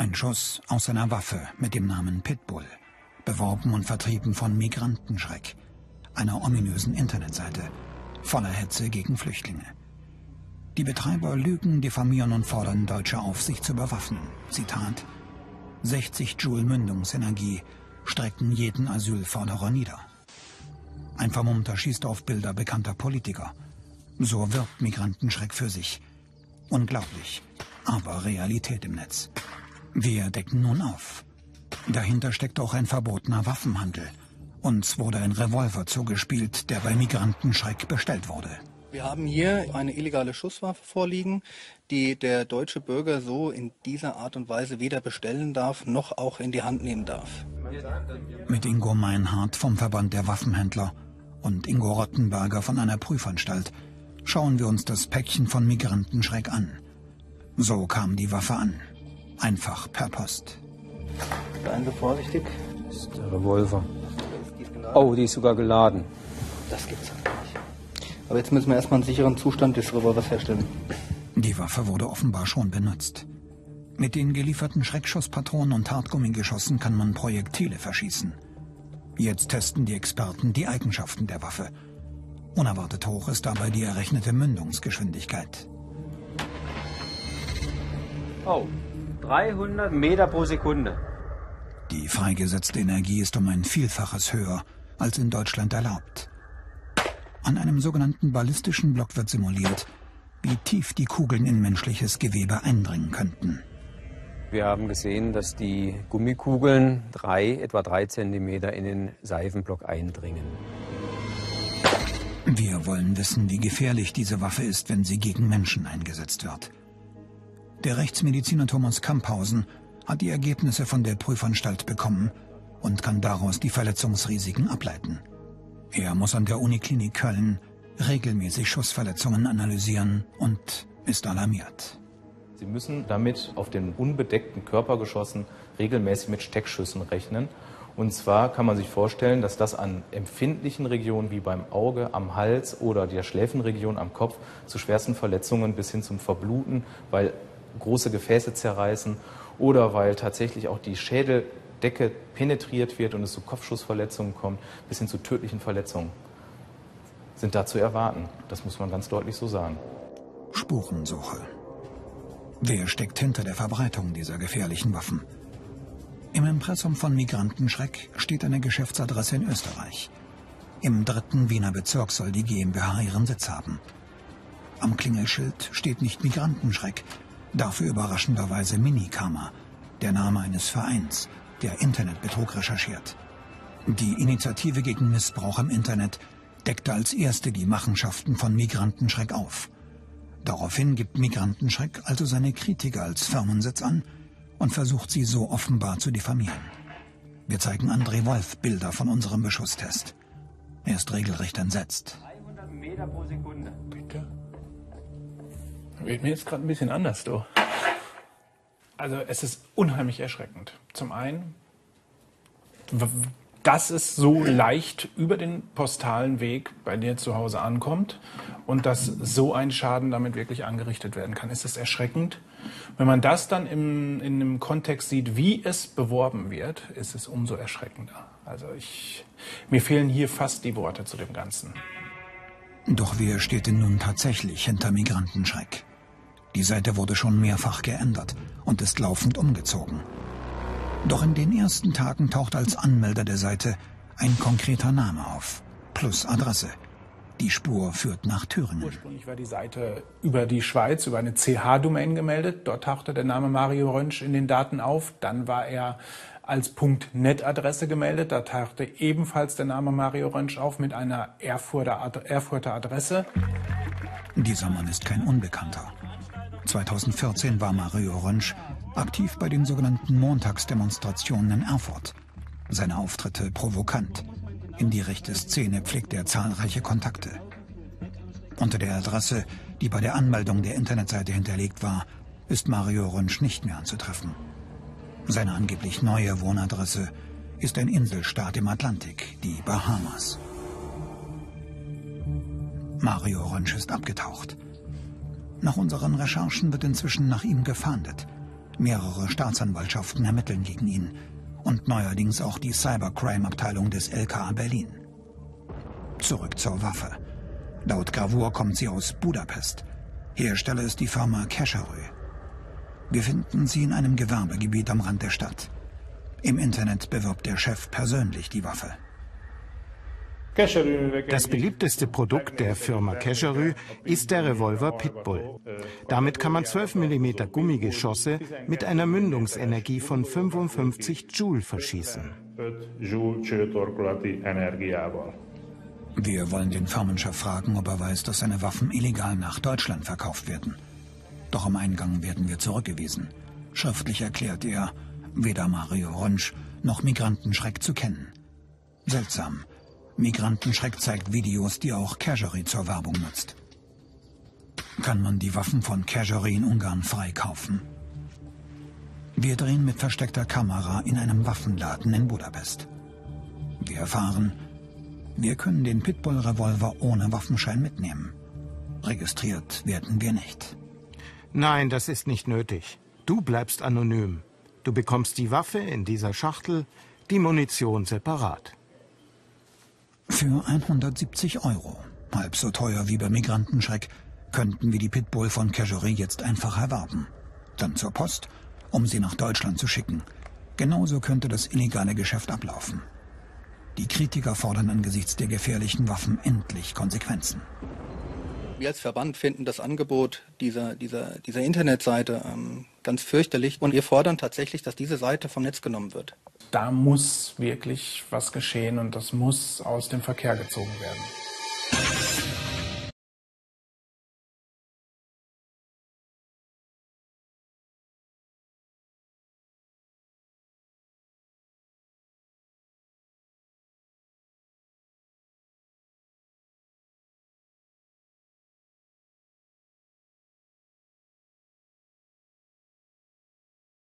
Ein Schuss aus einer Waffe mit dem Namen Pitbull, beworben und vertrieben von Migrantenschreck, einer ominösen Internetseite, voller Hetze gegen Flüchtlinge. Die Betreiber lügen, diffamieren und fordern Deutsche auf, sich zu bewaffnen. Zitat: 60 Joule Mündungsenergie strecken jeden Asylforderer nieder. Ein Vermummter schießt auf Bilder bekannter Politiker. So wirbt Migrantenschreck für sich. Unglaublich, aber Realität im Netz. Wir decken nun auf. Dahinter steckt auch ein verbotener Waffenhandel. Uns wurde ein Revolver zugespielt, der bei Migrantenschreck bestellt wurde. Wir haben hier eine illegale Schusswaffe vorliegen, die der deutsche Bürger so in dieser Art und Weise weder bestellen darf, noch auch in die Hand nehmen darf. Mit Ingo Meinhardt vom Verband der Waffenhändler und Ingo Rottenberger von einer Prüfanstalt schauen wir uns das Päckchen von Migrantenschreck an. So kam die Waffe an. Einfach per Post. Seien Sie vorsichtig. Das ist der Revolver. Oh, die ist sogar geladen. Das gibt's halt nicht. Aber jetzt müssen wir erstmal einen sicheren Zustand des Revolvers herstellen. Die Waffe wurde offenbar schon benutzt. Mit den gelieferten Schreckschusspatronen und Hartgummigeschossen kann man Projektile verschießen. Jetzt testen die Experten die Eigenschaften der Waffe. Unerwartet hoch ist dabei die errechnete Mündungsgeschwindigkeit. Oh, 300 Meter pro Sekunde. Die freigesetzte Energie ist um ein Vielfaches höher als in Deutschland erlaubt. An einem sogenannten ballistischen Block wird simuliert, wie tief die Kugeln in menschliches Gewebe eindringen könnten. Wir haben gesehen, dass die Gummikugeln etwa 3 Zentimeter in den Seifenblock eindringen. Wir wollen wissen, wie gefährlich diese Waffe ist, wenn sie gegen Menschen eingesetzt wird. Der Rechtsmediziner Thomas Kamphausen hat die Ergebnisse von der Prüfanstalt bekommen und kann daraus die Verletzungsrisiken ableiten. Er muss an der Uniklinik Köln regelmäßig Schussverletzungen analysieren und ist alarmiert. Sie müssen damit auf den unbedeckten Körper geschossen regelmäßig mit Steckschüssen rechnen. Und zwar kann man sich vorstellen, dass das an empfindlichen Regionen wie beim Auge, am Hals oder der Schläfenregion am Kopf zu schwersten Verletzungen bis hin zum Verbluten, weil große Gefäße zerreißen oder weil tatsächlich auch die Schädeldecke penetriert wird und es zu Kopfschussverletzungen kommt, bis hin zu tödlichen Verletzungen sind da zu erwarten. Das muss man ganz deutlich so sagen. Spurensuche. Wer steckt hinter der Verbreitung dieser gefährlichen Waffen? Im Impressum von Migrantenschreck steht eine Geschäftsadresse in Österreich. Im 3. Wiener Bezirk soll die GmbH ihren Sitz haben. Am Klingelschild steht nicht Migrantenschreck, dafür überraschenderweise Minikama, der Name eines Vereins, der Internetbetrug recherchiert. Die Initiative gegen Missbrauch im Internet deckte als erste die Machenschaften von Migrantenschreck auf. Daraufhin gibt Migrantenschreck also seine Kritiker als Firmensitz an und versucht sie so offenbar zu diffamieren. Wir zeigen André Wolf Bilder von unserem Beschusstest. Er ist regelrecht entsetzt. 300 Meter pro Sekunde. Bitte? Wird mir jetzt gerade ein bisschen anders, du. Also es ist unheimlich erschreckend. Zum einen, dass es so leicht über den postalen Weg bei dir zu Hause ankommt und dass so ein Schaden damit wirklich angerichtet werden kann. Es ist erschreckend. Wenn man das dann in einem Kontext sieht, wie es beworben wird, ist es umso erschreckender. Also mir fehlen hier fast die Worte zu dem Ganzen. Doch wer steht denn nun tatsächlich hinter Migrantenschreck? Die Seite wurde schon mehrfach geändert und ist laufend umgezogen. Doch in den ersten Tagen taucht als Anmelder der Seite ein konkreter Name auf, plus Adresse. Die Spur führt nach Thüringen. Ursprünglich war die Seite über die Schweiz, über eine CH-Domain gemeldet. Dort tauchte der Name Mario Röntsch in den Daten auf. Dann war er als .net-Adresse gemeldet. Da tauchte ebenfalls der Name Mario Röntsch auf mit einer Erfurter Adresse. Dieser Mann ist kein Unbekannter. 2014 war Mario Röntsch aktiv bei den sogenannten Montagsdemonstrationen in Erfurt. Seine Auftritte provokant. In die rechte Szene pflegt er zahlreiche Kontakte. Unter der Adresse, die bei der Anmeldung der Internetseite hinterlegt war, ist Mario Röntsch nicht mehr anzutreffen. Seine angeblich neue Wohnadresse ist ein Inselstaat im Atlantik, die Bahamas. Mario Röntsch ist abgetaucht. Nach unseren Recherchen wird inzwischen nach ihm gefahndet. Mehrere Staatsanwaltschaften ermitteln gegen ihn und neuerdings auch die Cybercrime-Abteilung des LKA Berlin. Zurück zur Waffe. Laut Gravur kommt sie aus Budapest. Hersteller ist die Firma Keserű. Wir finden sie in einem Gewerbegebiet am Rand der Stadt. Im Internet bewirbt der Chef persönlich die Waffe. Das beliebteste Produkt der Firma Keserű ist der Revolver Pitbull. Damit kann man 12 mm Gummigeschosse mit einer Mündungsenergie von 55 Joule verschießen. Wir wollen den Firmenchef fragen, ob er weiß, dass seine Waffen illegal nach Deutschland verkauft werden. Doch am Eingang werden wir zurückgewiesen. Schriftlich erklärt er, weder Mario Ronsch noch Migrantenschreck zu kennen. Seltsam. Migrantenschreck zeigt Videos, die auch Keserű zur Werbung nutzt. Kann man die Waffen von Keserű in Ungarn frei kaufen? Wir drehen mit versteckter Kamera in einem Waffenladen in Budapest. Wir erfahren, wir können den Pitbull-Revolver ohne Waffenschein mitnehmen. Registriert werden wir nicht. Nein, das ist nicht nötig. Du bleibst anonym. Du bekommst die Waffe in dieser Schachtel, die Munition separat. Für 170 €, halb so teuer wie bei Migrantenschreck, könnten wir die Pitbull von Keserű jetzt einfach erwerben. Dann zur Post, um sie nach Deutschland zu schicken. Genauso könnte das illegale Geschäft ablaufen. Die Kritiker fordern angesichts der gefährlichen Waffen endlich Konsequenzen. Wir als Verband finden das Angebot dieser Internetseite ganz fürchterlich und wir fordern tatsächlich, dass diese Seite vom Netz genommen wird. Da muss wirklich was geschehen und das muss aus dem Verkehr gezogen werden.